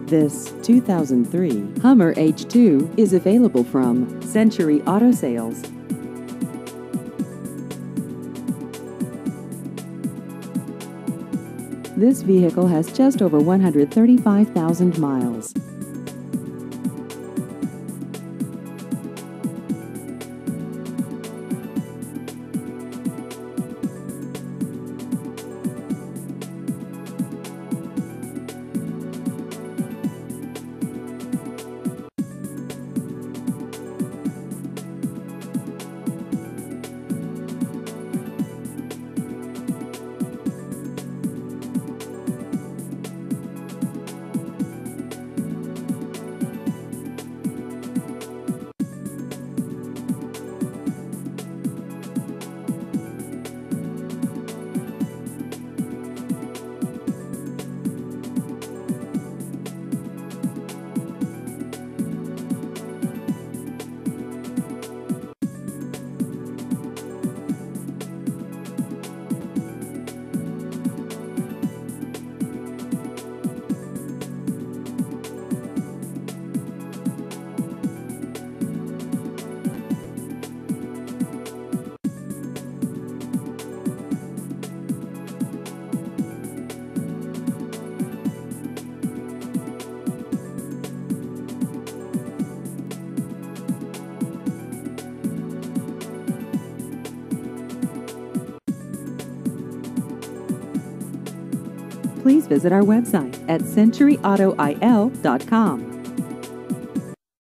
This 2003 Hummer H2 is available from Century Auto Sales. This vehicle has just over 135,000 miles. Please visit our website at centuryautoil.com.